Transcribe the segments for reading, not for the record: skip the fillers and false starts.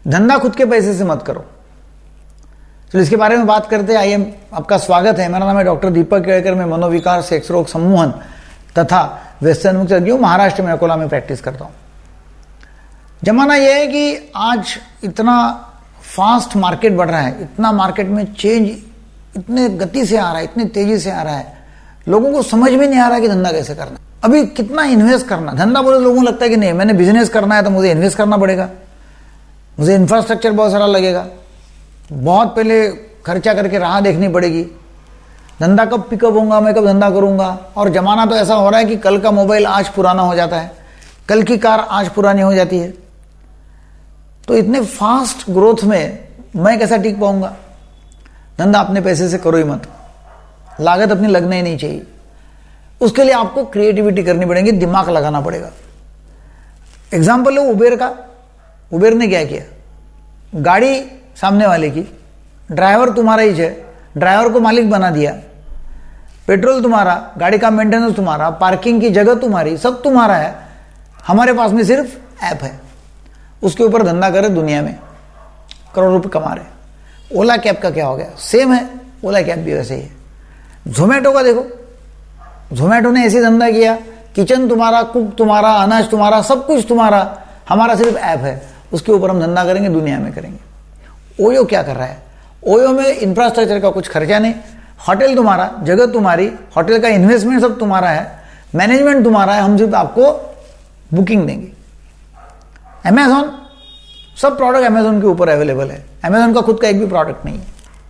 धंधा खुद के पैसे से मत करो। तो इसके बारे में बात करते हैं। आइए, आपका स्वागत है। मेरा नाम है डॉक्टर दीपक केळकर। मैं मनोविकार, सेक्स रोग सम्मोहन तथा व्यसन मुक्त हूँ। महाराष्ट्र में अकोला में प्रैक्टिस करता हूँ। जमाना यह है कि आज इतना फास्ट मार्केट बढ़ रहा है, इतना मार्केट में चेंज इतने गति से आ रहा है, इतनी तेजी से आ रहा है, लोगों को समझ में नहीं आ रहा कि धंधा कैसे करना। अभी कितना इन्वेस्ट करना, धंधा बोले लोगों को लगता है कि नहीं, मैंने बिजनेस करना है तो मुझे इन्वेस्ट करना पड़ेगा, मुझे इंफ्रास्ट्रक्चर बहुत सारा लगेगा, बहुत पहले खर्चा करके राह देखनी पड़ेगी, धंधा कब पिकअप होगा, मैं कब धंधा करूंगा। और जमाना तो ऐसा हो रहा है कि कल का मोबाइल आज पुराना हो जाता है, कल की कार आज पुरानी हो जाती है। तो इतने फास्ट ग्रोथ में मैं कैसा टिक पाऊंगा। धंधा अपने पैसे से करो ही मत, लागत अपनी लगना ही नहीं चाहिए। उसके लिए आपको क्रिएटिविटी करनी पड़ेगी, दिमाग लगाना पड़ेगा। एग्जाम्पल है उबेर का। उबेर ने क्या किया, गाड़ी सामने वाले की, ड्राइवर तुम्हारा ही है, ड्राइवर को मालिक बना दिया, पेट्रोल तुम्हारा, गाड़ी का मेंटेनेंस तुम्हारा, पार्किंग की जगह तुम्हारी, सब तुम्हारा है। हमारे पास में सिर्फ ऐप है, उसके ऊपर धंधा करे, दुनिया में करोड़ रुपए कमा रहे। ओला कैब का क्या हो गया, सेम है, ओला कैब भी वैसे ही है। जोमेटो का देखो, जोमेटो ने ऐसे धंधा किया, किचन तुम्हारा, कुक तुम्हारा, अनाज तुम्हारा, सब कुछ तुम्हारा, हमारा सिर्फ ऐप है, उसके ऊपर हम धंधा करेंगे, दुनिया में करेंगे। ओयो क्या कर रहा है, ओयो में इंफ्रास्ट्रक्चर का कुछ खर्चा नहीं, होटल तुम्हारा, जगह तुम्हारी, होटल का इन्वेस्टमेंट सब तुम्हारा है, मैनेजमेंट तुम्हारा है, हम सिर्फ आपको बुकिंग देंगे। अमेजॉन, सब प्रोडक्ट अमेजॉन के ऊपर अवेलेबल है, अमेजॉन का खुद का एक भी प्रोडक्ट नहीं है।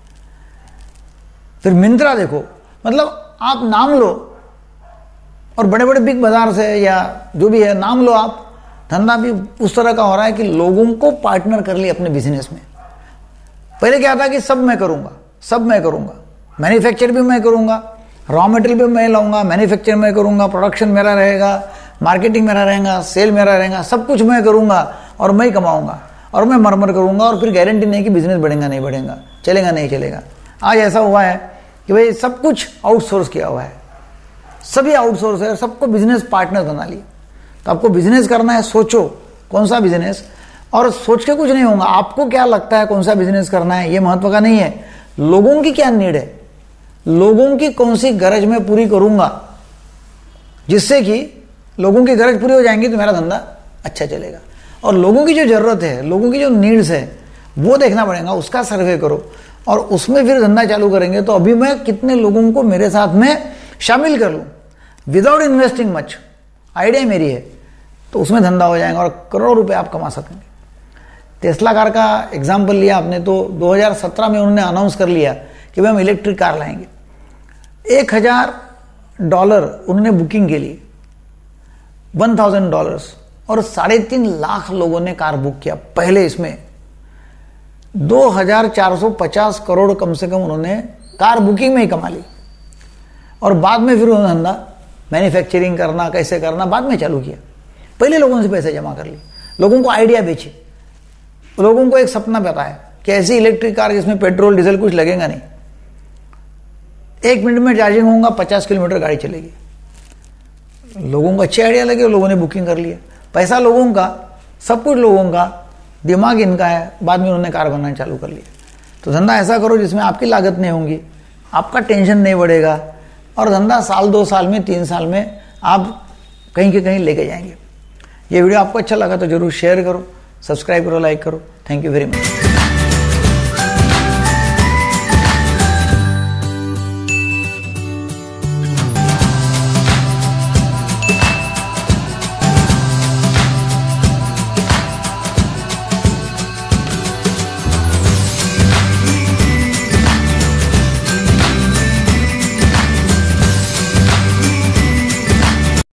फिर मिंत्रा देखो, मतलब आप नाम लो और बड़े बड़े बिग बाजार से या जो भी है नाम लो आप, धंधा भी उस तरह का हो रहा है कि लोगों को पार्टनर कर लिया अपने बिजनेस में। पहले क्या था कि सब मैं करूंगा, सब मैं करूंगा, मैन्युफैक्चर भी मैं करूंगा, रॉ मटेरियल भी मैं लाऊंगा, मैन्युफैक्चर मैं करूंगा, प्रोडक्शन मेरा रहेगा, मार्केटिंग मेरा रहेगा, सेल मेरा रहेगा, सब कुछ मैं करूंगा और मैं कमाऊंगा और मैं मरमर करूंगा। और फिर गारंटी नहीं कि बिजनेस बढ़ेगा नहीं बढ़ेगा, चलेगा नहीं चलेगा। आज ऐसा हुआ है कि भाई सब कुछ आउटसोर्स किया हुआ है, सभी आउटसोर्स है, सबको बिजनेस पार्टनर बना लिया। तो आपको बिजनेस करना है, सोचो कौन सा बिजनेस, और सोच के कुछ नहीं होगा। आपको क्या लगता है कौन सा बिजनेस करना है, ये महत्व का नहीं है। लोगों की क्या नीड है, लोगों की कौन सी गरज मैं पूरी करूंगा, जिससे कि लोगों की गरज पूरी हो जाएंगी तो मेरा धंधा अच्छा चलेगा। और लोगों की जो जरूरत है, लोगों की जो नीड्स है, वो देखना पड़ेगा, उसका सर्वे करो और उसमें फिर धंधा चालू करेंगे। तो अभी मैं कितने लोगों को मेरे साथ में शामिल कर लूं विदाउट इन्वेस्टिंग मच, आइडिया मेरी है, तो उसमें धंधा हो जाएगा और करोड़ों रुपए आप कमा सकेंगे। टेस्ला कार का एग्जाम्पल लिया आपने, तो 2017 में उन्होंने अनाउंस कर लिया कि भाई हम इलेक्ट्रिक कार लाएंगे। $1000 उन्होंने बुकिंग के लिए, $1000, और 3.5 लाख लोगों ने कार बुक किया पहले। इसमें 2450 करोड़ कम से कम उन्होंने कार बुकिंग में ही कमा ली। और बाद में फिर उन्होंने धंधा मैन्युफैक्चरिंग करना, कैसे करना, बाद में चालू किया। पहले लोगों से पैसे जमा कर लिए, लोगों को आइडिया बेचे, लोगों को एक सपना बताया कि ऐसी इलेक्ट्रिक कार जिसमें पेट्रोल डीजल कुछ लगेगा नहीं, 1 मिनट में चार्जिंग होगा, 50 किलोमीटर गाड़ी चलेगी। लोगों को अच्छे आइडिया लगे, लोगों ने बुकिंग कर लिया। पैसा लोगों का, सब कुछ लोगों का, दिमाग इनका है। बाद में उन्होंने कार बनाना चालू कर लिया। तो धंधा ऐसा करो जिसमें आपकी लागत नहीं होगी, आपका टेंशन नहीं बढ़ेगा, और धंधा साल 2 साल में 3 साल में आप कहीं के कहीं लेके जाएंगे। ये वीडियो आपको अच्छा लगा तो जरूर शेयर करो, सब्सक्राइब करो, लाइक करो। Thank you very much.